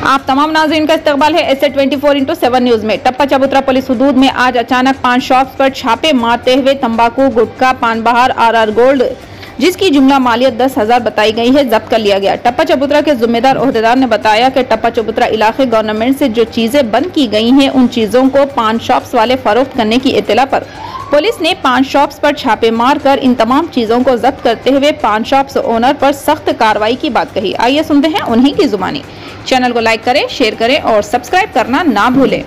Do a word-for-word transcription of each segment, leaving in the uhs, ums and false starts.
आप तमाम नाज़रीन का इस्तकबाल है S twenty four into seven news में। टप्पा चबूतरा पुलिस हुदूद में आज अचानक पांच शॉप्स पर छापे मारते हुए तंबाकू, गुटखा, पान बहार, आर आर गोल्ड, जिसकी जुमला मालियत दस हजार बताई गई है, जब्त कर लिया गया। टप्पा चबूतरा के जिम्मेदार ओहदेदार ने बताया कि टप्पा चबूतरा इलाके गवर्नमेंट से जो चीजें बंद की गई हैं, उन चीजों को पान शॉप्स वाले फरोख्त करने की इत्तला पर पुलिस ने पान शॉप्स पर छापे मारकर इन तमाम चीजों को जब्त करते हुए पान शॉप्स ओनर पर सख्त कार्रवाई की बात कही। आइए सुनते हैं उन्हीं की जुबानी। चैनल को लाइक करें, शेयर करें और सब्सक्राइब करना ना भूलें।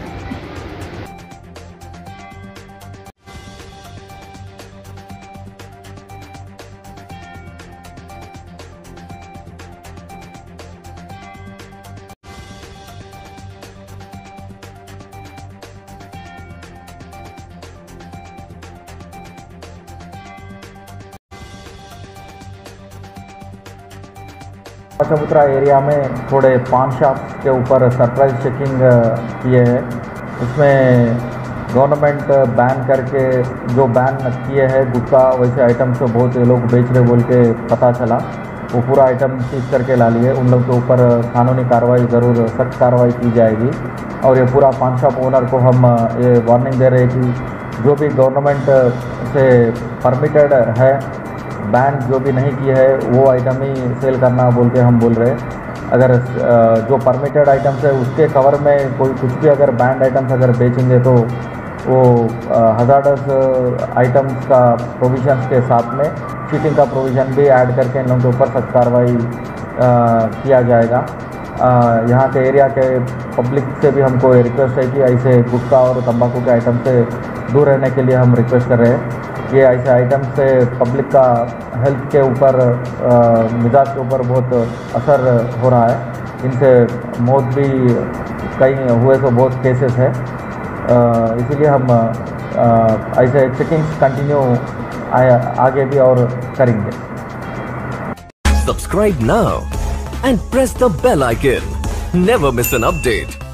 चबूतरा एरिया में थोड़े पान शॉप के ऊपर सरप्राइज चेकिंग किए हैं। उसमें गवर्नमेंट बैन करके जो बैन किए हैं गुटखा वैसे आइटम्स तो बहुत ये लोग बेच रहे बोल के पता चला, वो पूरा आइटम सीज करके ला लिए। उन लोग के ऊपर कानूनी कार्रवाई ज़रूर सख्त कार्रवाई की जाएगी। और ये पूरा पान शॉप ओनर को हम ये वार्निंग दे रहे हैं कि जो भी गवर्नमेंट से परमिटेड है, बैन जो भी नहीं की है वो आइटम ही सेल करना बोल के हम बोल रहे हैं। अगर जो परमिटेड आइटम्स है उसके कवर में कोई कुछ भी अगर बैंड आइटम्स अगर बेचेंगे तो वो हज़ार्डस आइटम्स का प्रोविजंस के साथ में चीटिंग का प्रोविज़न भी ऐड करके इन लोगों के ऊपर सख्त कार्रवाई किया जाएगा। यहाँ के एरिया के पब्लिक से भी हमको रिक्वेस्ट है कि ऐसे गुटखा और तंबाकू के आइटम से दूर रहने के लिए हम रिक्वेस्ट कर रहे हैं। ये ऐसे आइटम से पब्लिक का हेल्थ के ऊपर, मिजाज के ऊपर बहुत असर हो रहा है। इनसे मौत भी कई हुए तो बहुत केसेस है, इसीलिए हम ऐसे चेकिंग्स कंटिन्यू आगे भी और करेंगे। Subscribe now and press the bell icon, never miss an update.